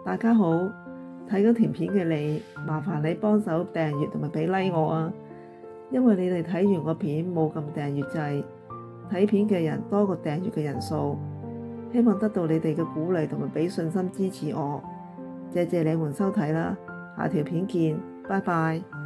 大家好，睇緊條片嘅你，麻煩你幫手訂閱同埋俾 like 我啊！因為你哋睇完個片冇撳訂閱掣，睇片嘅人多過訂閱嘅人數，希望得到你哋嘅鼓勵同埋俾信心支持我，謝謝你們收睇啦，下條片見，拜拜。